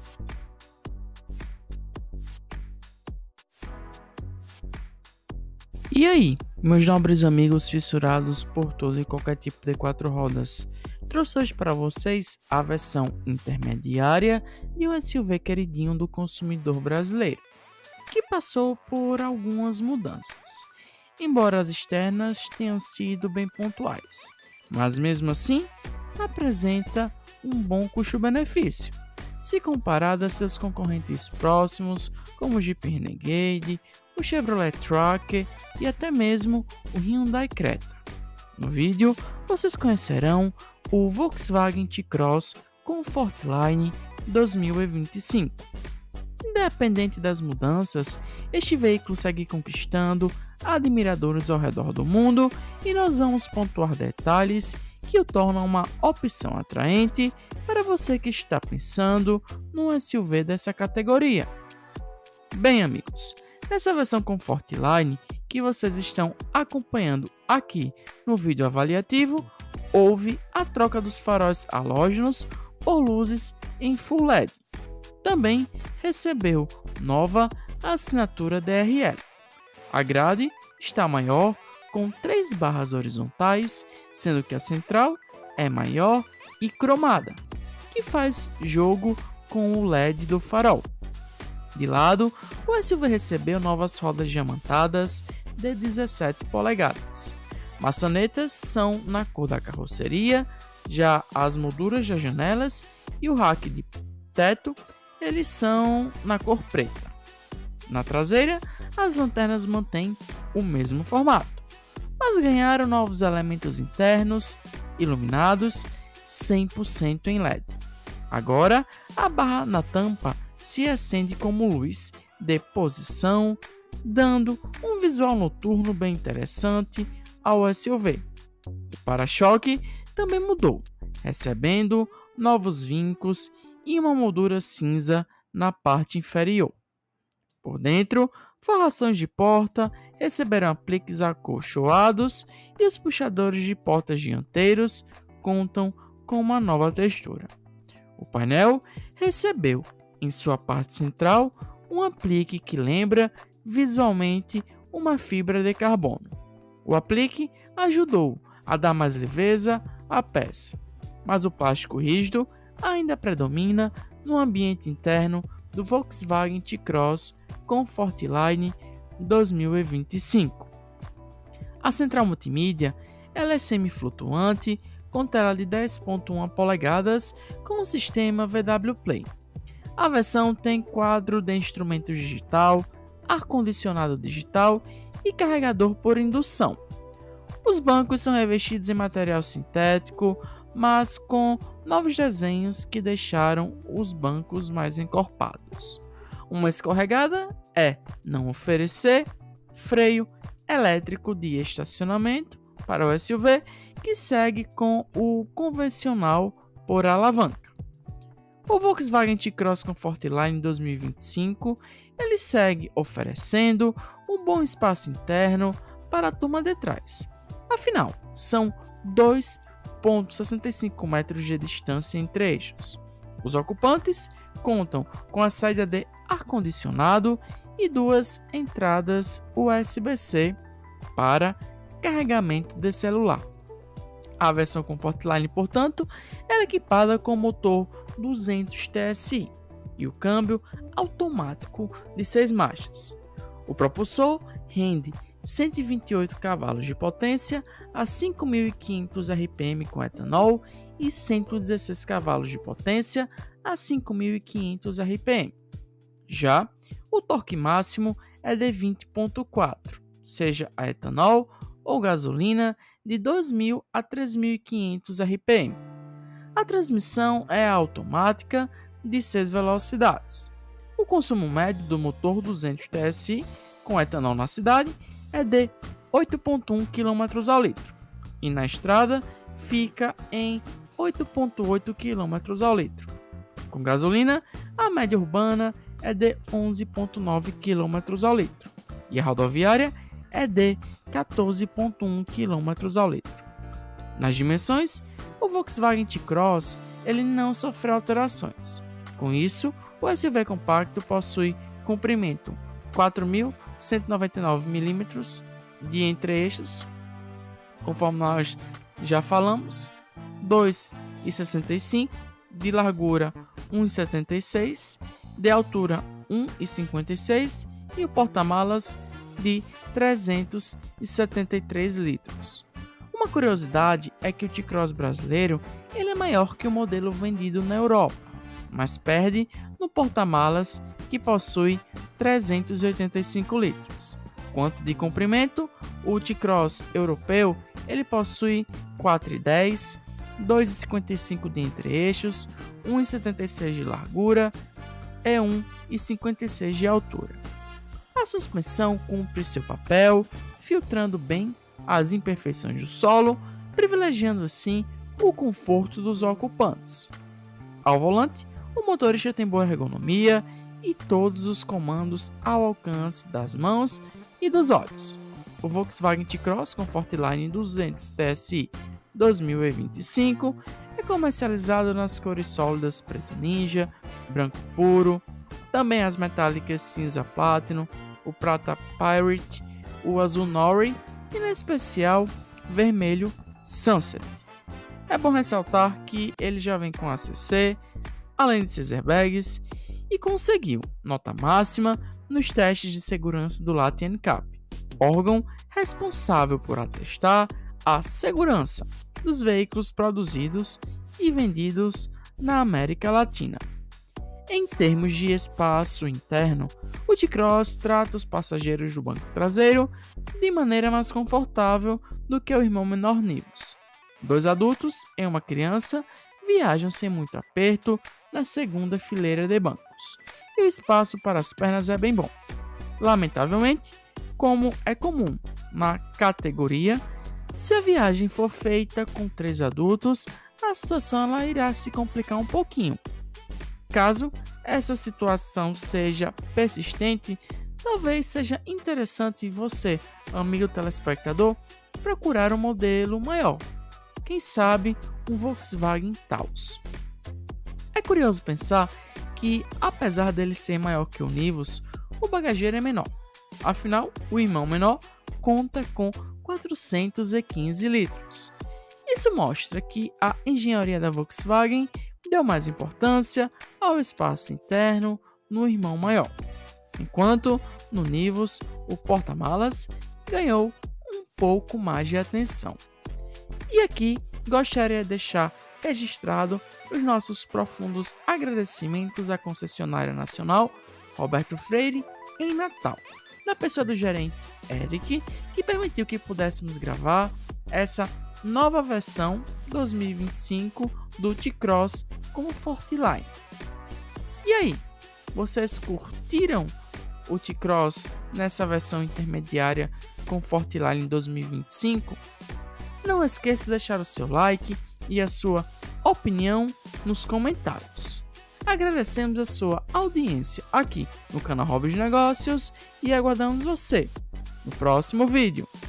E aí, meus nobres amigos fissurados por todo e qualquer tipo de quatro rodas, trouxe hoje para vocês a versão intermediária de um SUV queridinho do consumidor brasileiro, que passou por algumas mudanças, embora as externas tenham sido bem pontuais, mas mesmo assim apresenta um bom custo-benefício, se comparado a seus concorrentes próximos como o Jeep Renegade, o Chevrolet Tracker e até mesmo o Hyundai Creta. No vídeo, vocês conhecerão o Volkswagen T-Cross Comfortline 2025. Independente das mudanças, este veículo segue conquistando admiradores ao redor do mundo e nós vamos pontuar detalhes que o tornam uma opção atraente para você que está pensando num SUV dessa categoria. Bem, amigos, nessa versão Comfortline que vocês estão acompanhando aqui no vídeo avaliativo, houve a troca dos faróis halógenos por luzes em Full LED. Também recebeu nova assinatura DRL. A grade está maior, com 3 barras horizontais, sendo que a central é maior e cromada, que faz jogo com o LED do farol. De lado, o SUV recebeu novas rodas diamantadas de 17 polegadas. Maçanetas são na cor da carroceria, já as molduras das janelas e o rack de teto eles são na cor preta. Na traseira, as lanternas mantêm o mesmo formato, mas ganharam novos elementos internos iluminados 100% em LED. Agora, a barra na tampa se acende como luz de posição, dando um visual noturno bem interessante ao SUV. O para-choque também mudou, recebendo novos vincos e uma moldura cinza na parte inferior. Por dentro, forrações de porta receberam apliques acolchoados e os puxadores de portas dianteiros contam com uma nova textura. O painel recebeu, em sua parte central, um aplique que lembra visualmente uma fibra de carbono. O aplique ajudou a dar mais leveza à peça, mas o plástico rígido ainda predomina no ambiente interno do Volkswagen T-Cross Comfortline 2025. A central multimídia ela é semi-flutuante com tela de 10.1 polegadas com o sistema VW Play. A versão tem quadro de instrumentos digital, ar-condicionado digital e carregador por indução. Os bancos são revestidos em material sintético, mas com novos desenhos que deixaram os bancos mais encorpados. Uma escorregada é não oferecer freio elétrico de estacionamento para o SUV, que segue com o convencional por alavanca. O Volkswagen T-Cross Comfortline 2025 ele segue oferecendo um bom espaço interno para a turma de trás. Afinal, são 2,65 metros de distância entre eixos. Os ocupantes contam com a saída de ar-condicionado e 2 entradas USB-C para carregamento de celular. A versão Comfortline, portanto, é equipada com motor 200 TSI e o câmbio automático de 6 marchas. O propulsor rende 128 cavalos de potência a 5.500 RPM com etanol e 116 cavalos de potência a 5.500 RPM. Já o torque máximo é de 20.4, seja a etanol ou gasolina de 2.000 a 3.500 RPM. A transmissão é automática de 6 velocidades. O consumo médio do motor 200 TSI com etanol na cidade é de 8,1 km ao litro e na estrada fica em 8,8 km ao litro. Com gasolina, a média urbana é de 11,9 km ao litro e a rodoviária é de 14,1 km ao litro. Nas dimensões, o Volkswagen T-Cross ele não sofreu alterações. Com isso, O SUV compacto possui comprimento 4.199 mm de entre-eixos, conforme nós já falamos, 2,65 de largura, 1,76 de altura, 1,56 e o porta-malas de 373 litros. Uma curiosidade é que o T-Cross brasileiro ele é maior que o modelo vendido na Europa, mas perde no porta-malas que possui 385 litros. Quanto de comprimento, o T-Cross europeu ele possui 4,10, 2,55 de entre-eixos, 1,76 de largura e 1,56 de altura. A suspensão cumpre seu papel, filtrando bem as imperfeições do solo, privilegiando assim o conforto dos ocupantes. Ao volante, o motorista tem boa ergonomia e todos os comandos ao alcance das mãos e dos olhos. O Volkswagen T-Cross Comfortline 200 TSI 2025 é comercializado nas cores sólidas preto ninja, branco puro, também as metálicas cinza platinum, o prata pirate, o azul nori e, em especial, vermelho sunset. É bom ressaltar que ele já vem com ACC, além de seus airbags, e conseguiu nota máxima nos testes de segurança do LATI NCAP, órgão responsável por atestar a segurança dos veículos produzidos e vendidos na América Latina. Em termos de espaço interno, o T-Cross trata os passageiros do banco traseiro de maneira mais confortável do que o irmão menor Nivus. 2 adultos e uma criança viajam sem muito aperto na segunda fileira de bancos, e o espaço para as pernas é bem bom. Lamentavelmente, como é comum na categoria, se a viagem for feita com 3 adultos, a situação ela irá se complicar um pouquinho. Caso essa situação seja persistente, talvez seja interessante você, amigo telespectador, procurar um modelo maior. Quem sabe um Volkswagen Taos. É curioso pensar que, apesar dele ser maior que o Nivus, o bagageiro é menor. Afinal, o irmão menor conta com 415 litros. Isso mostra que a engenharia da Volkswagen deu mais importância ao espaço interno no irmão maior, enquanto no Nivus o porta-malas ganhou um pouco mais de atenção. E aqui gostaria de deixar registrado os nossos profundos agradecimentos à concessionária nacional Roberto Freire em Natal, na pessoa do gerente Eric, que permitiu que pudéssemos gravar essa nova versão 2025 do T-Cross Comfortline. E aí, vocês curtiram o T-Cross nessa versão intermediária Comfortline 2025? Não esqueça de deixar o seu like e a sua opinião nos comentários. Agradecemos a sua audiência aqui no canal Hobbies Negócios e aguardamos você no próximo vídeo.